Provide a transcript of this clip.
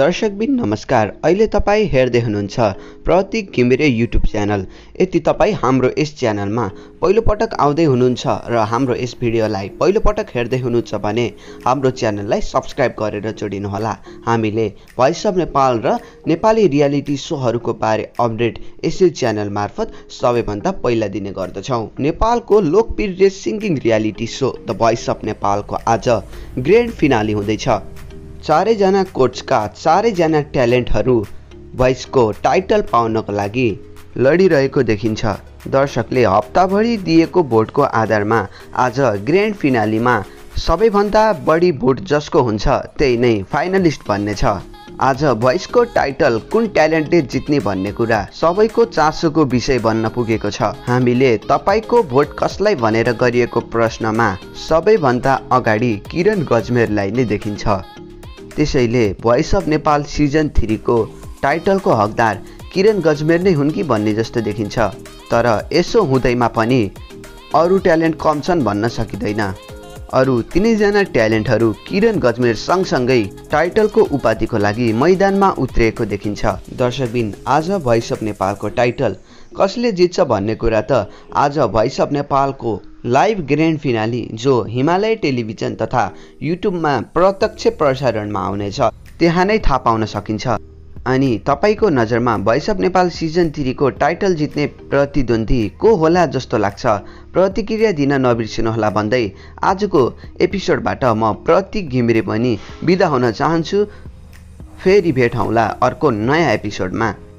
दर्शकबिन नमस्कार। अहिले तपाईँ हेर्दै हुनुहुन्छ प्रतीक घिमिरे युट्युब च्यानल। यदि तपाईँ हाम्रो यस च्यानलमा पहिलोपटक आउँदै हुनुहुन्छ र हाम्रो यस भिडियोलाई पहिलोपटक हेर्दै हुनुहुन्छ भने हाम्रो च्यानललाई सब्स्क्राइब गरेर जोडिनुहोला। हामीले भोइस अफ नेपाल र नेपाली रियालिटी सोहरूको बारे अपडेट यसै च्यानल मार्फत सबैभन्दा पहिला दिने गर्दछौँ। नेपालको लोकप्रिय singing reality show the voice of नेपालको आज ग्रेन्ड फिनाले हुँदैछ। चारैजना कोचका चारैजना ट्यालेन्टहरू भोइसको टाइटल पाउनको लागि लडिरहेको देखिन्छ। दर्शकले हप्ताभरि दिएको भोटको आधारमा आज ग्रेन्ड फिनालीमा सबैभन्दा बढी भोट जसको हुन्छ त्यही नै फाइनलिस्ट बन्नेछ। आज भोइसको टाइटल कुन ट्यालेन्टले जित्ने भन्ने कुरा सबैको चासोको विषय बन्न पुगेको छ। हामीले तपाईको भोट कसलाई भनेर गरिएको प्रश्नमा सबैभन्दा अगाडि किरण गजमेरलाई नै देखिन्छ। त्यसैले भोइस अफ नेपाल सिजन 3 को टाइटलको हकदार किरण गजमेर नै हुन् कि भन्ने जस्तो देखिन्छ। तर यसो हुँदैमा पनि अरू ट्यालेन्ट कम छन् भन्न सकिँदैन। अरू तीनैजना ट्यालेन्टहरू किरण गजमेर सँगसँगै टाइटलको उपाधिको लागि मैदानमा उत्रिएको देखिन्छ। दर्शकबिन आज भोइस अफ नेपालको टाइटल कसले जित्छ भन्ने कुरा त आज भोइस अफ नेपालको लाइभ ग्रेन्ड फिनाली जो हिमालय टेलिभिजन तथा युट्युबमा प्रत्यक्ष प्रसारणमा आउनेछ त्यहाँ नै थाहा पाउन सकिन्छ। अनि तपाईको नजरमा भोइस अफ नेपाल सिजन 3 को टाइटल जित्ने प्रतिद्वन्दी को होला जस्तो लाग्छ? प्रतिक्रिया दिन नबिर्सिनुहोला भन्दै आजको एपिसोडबाट म प्रतीक घिमिरे पनि बिदा हुन चाहन्छु। फेरि भेट हौला अर्को नयाँ एपिसोडमा।